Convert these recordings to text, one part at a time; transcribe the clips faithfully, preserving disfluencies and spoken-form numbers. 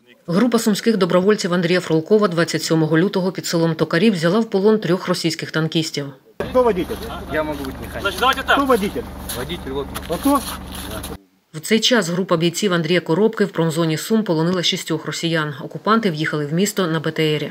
Група сумських добровольців Андрія Фролкова двадцять сьомого лютого під селом Токарі взяла в полон трьох російських танкістів. Хто водитель? Я можу бути механіком. Значить, давайте так. Хто водитель? Водитель, вот. Ото? В цей час група бійців Андрія Коробки в промзоні Сум полонила шістьох росіян. Окупанти в'їхали в місто на Бе Те Ері.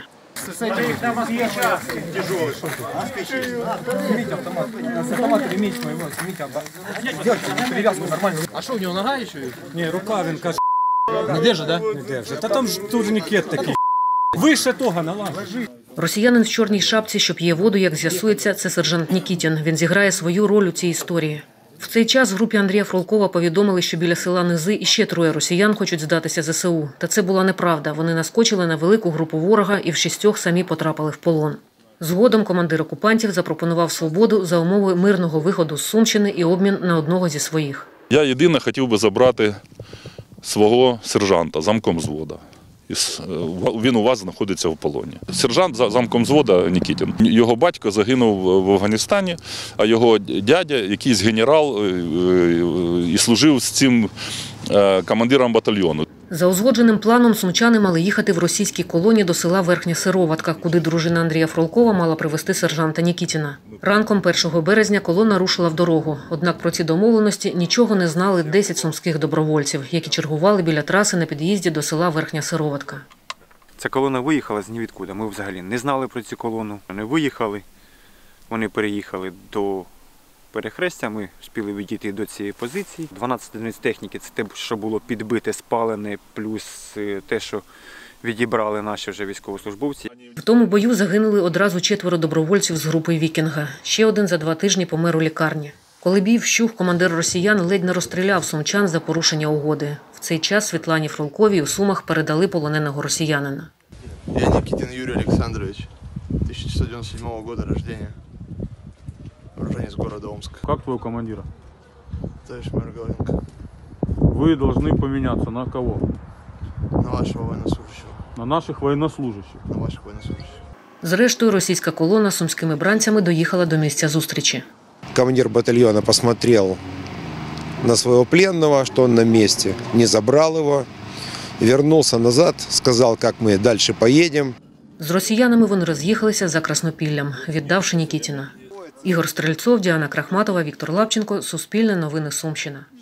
А що, у нього нога ще? Ні, рука, він каже. Не держить, да? Не держить. Та там ж турнікет такий. Вище того, налажи. Росіянин в чорній шапці, що п'є воду, як з'ясується, це сержант Нікітін. Він зіграє свою роль у цій історії. В цей час в групі Андрія Фролкова повідомили, що біля села Низи іще троє росіян хочуть здатися Зе Се У. Та це була неправда. Вони наскочили на велику групу ворога і в шістьох самі потрапили в полон. Згодом командир окупантів запропонував свободу за умови мирного виходу з Сумщини і обмін на одного зі своїх. Я єдине хотів би забрати свого сержанта, замком взвода. Він у вас знаходиться в полоні. Сержант замком взвода Нікітін. Його батько загинув в Афганістані, а його дядя, якийсь генерал, і служив з цим командиром батальйону. За узгодженим планом сумчани мали їхати в російській колоні до села Верхня Сироватка, куди дружина Андрія Фролкова мала привезти сержанта Нікітіна. Ранком першого березня колона рушила в дорогу. Однак про ці домовленості нічого не знали десять сумських добровольців, які чергували біля траси на під'їзді до села Верхня Сироватка. Ця колона виїхала з нівідкуди. Ми взагалі не знали про цю колону. Вони виїхали, вони переїхали до перехрестя, ми встигли відійти до цієї позиції. дванадцять одиниць техніки – це те, що було підбите, спалене, плюс те, що відібрали наші вже військовослужбовці. В тому бою загинули одразу четверо добровольців з групи «Вікінга». Ще один за два тижні помер у лікарні. Коли бій вщух, командир росіян ледь не розстріляв сумчан за порушення угоди. В цей час Світлані Фролковій у Сумах передали полоненого росіянина. Я Никитин Юрий Александрович, тысяча девятьсот девяносто седьмого года рождения. Уроженец города Омск. Как твоего командира? Товарищ майор Головенко. Вы должны поменяться на кого? На вашего военнослужащего. На наших военнослужащих. На ваших военнослужащих. Зрештою, російська колона з сумськими бранцями доїхала до місця зустрічі. Командир батальона посмотрел на своего пленного, что он на месте, не забрал его, вернулся назад, сказал, как мы дальше поедем. З росіянами вони роз'їхалися за Краснопіллям, віддавши Нікітіна. Ігор Стрельцов, Діана Крахматова, Віктор Лапченко. Суспільне новини Сумщина.